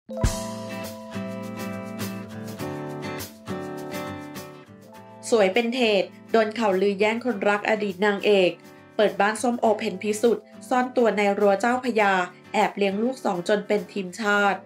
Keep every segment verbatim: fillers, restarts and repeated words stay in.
สวยเป็นเทศโดนข่าวลือแย่งคนรักอดีตนางเอกเปิดบ้านส้มโอเพ็ญพิสุทธิ์ซ่อนตัวในรั้วเจ้าพระยาแอบเลี้ยงลูกสองจนเป็นทีมชาติ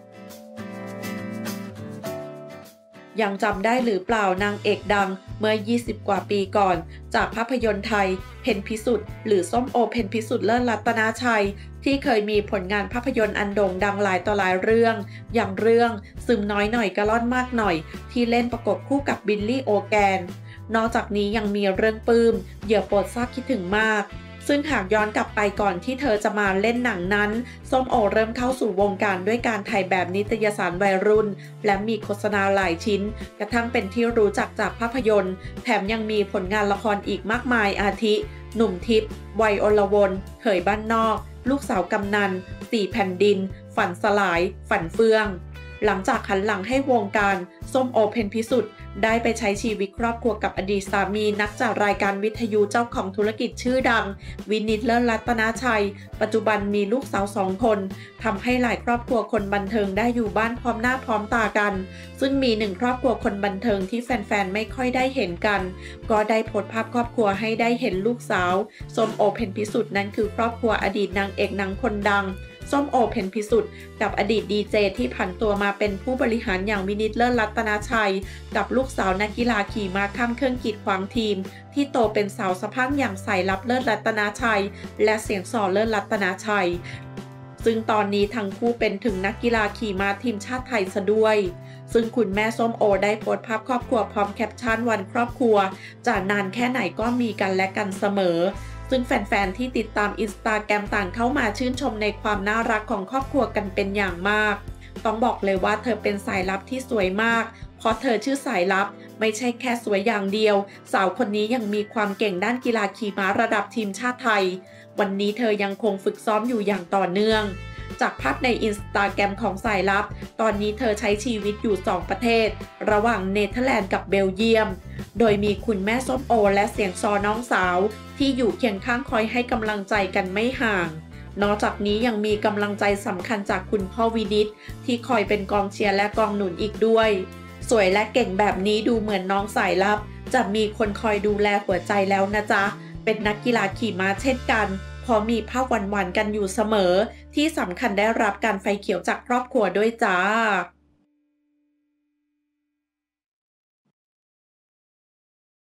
ยังจำได้หรือเปล่านางเอกดังเมื่อยี่สิบกว่าปีก่อนจากภาพยนตร์ไทยเพ็ญพิสุทธิ์หรือส้มโอเพ็ญพิสุทธิ์เลิศรัตนาชัยที่เคยมีผลงานภาพยนตร์อันโด่งดังหลายต่อหลายเรื่องอย่างเรื่องซึมน้อยหน่อยกะล่อนมากหน่อยที่เล่นประกบคู่กับบิลลี่โอแกนนอกจากนี้ยังมีเรื่องปลื้มเหยื่อโปรดทราบคิดถึงมากซึ่งหากย้อนกลับไปก่อนที่เธอจะมาเล่นหนังนั้นส้มโอเริ่มเข้าสู่วงการด้วยการถ่ายแบบนิตยสารวัยรุ่นและมีโฆษณาหลายชิ้นกระทั่งเป็นที่รู้จักจากภาพยนตร์แถมยังมีผลงานละครอีกมากมายอาทิ หนุ่มทิพย์วัยอลวนเขยบ้านนอกลูกสาวกำนันสี่แผ่นดินฝันสลายฝันเฟืองหลังจากหันหลังให้วงการส้มโอเพ็ญพิสุทธิ์ได้ไปใช้ชีวิตครอบครัวกับอดีตสามีนักจัดรายการวิทยุเจ้าของธุรกิจชื่อดังวินิตเลิศรัตนาชัยปัจจุบันมีลูกสาวสองคนทำให้หลายครอบครัวคนบันเทิงได้อยู่บ้านพร้อมหน้าพร้อมตากันซึ่งมีหนึ่งครอบครัวคนบันเทิงที่แฟนๆไม่ค่อยได้เห็นกันก็ได้โพสต์ภาพครอบครัวให้ได้เห็นลูกสาวส้มโอเพ็ญพิสุทธิ์นั้นคือครอบครัวอดีตนางเอกหนังคนดังส้มโอเพ็ญพิสุทธิ์กับอดีตดีเจที่ผันตัวมาเป็นผู้บริหารอย่างวินิตเลิศรัตนาชัยกับลูกสาวนักกีฬาขี่ม้าข้ามเครื่องกีดขวางทีมที่โตเป็นสาวสะพรั่งอย่างสายลับเลิศรัตนาชัยและเสียงสอเลิศรัตนาชัยซึ่งตอนนี้ทั้งคู่เป็นถึงนักกีฬาขี่ม้าทีมชาติไทยซะด้วยซึ่งคุณแม่ส้มโอได้โพสต์ภาพครอบครัวพร้อมแคปชั่นวันครอบครัวจะนานแค่ไหนก็มีกันและกันเสมอซึ่งแฟนๆที่ติดตามอินสตาแกรมต่างเข้ามาชื่นชมในความน่ารักของครอบครัวกันเป็นอย่างมากต้องบอกเลยว่าเธอเป็นสายลับที่สวยมากเพราะเธอชื่อสายลับไม่ใช่แค่สวยอย่างเดียวสาวคนนี้ยังมีความเก่งด้านกีฬาขี่ม้าระดับทีมชาติไทยวันนี้เธอยังคงฝึกซ้อมอยู่อย่างต่อเนื่องจากภาพในอินสตาแกรมของสายลับตอนนี้เธอใช้ชีวิตอยู่สองประเทศระหว่างเนเธอร์แลนด์กับเบลเยียมโดยมีคุณแม่ส้มโอและเสียงซอน้องสาวที่อยู่เคียงข้างคอยให้กำลังใจกันไม่ห่างนอกจากนี้ยังมีกำลังใจสำคัญจากคุณพ่อวินิตที่คอยเป็นกองเชียร์และกองหนุนอีกด้วยสวยและเก่งแบบนี้ดูเหมือนน้องสายลับจะมีคนคอยดูแลหัวใจแล้วนะจ๊ะเป็นนักกีฬาขี่ม้าเช่นกันพอมีภาพหวานๆกันอยู่เสมอที่สำคัญได้รับการไฟเขียวจากครอบครัวด้วยจ้า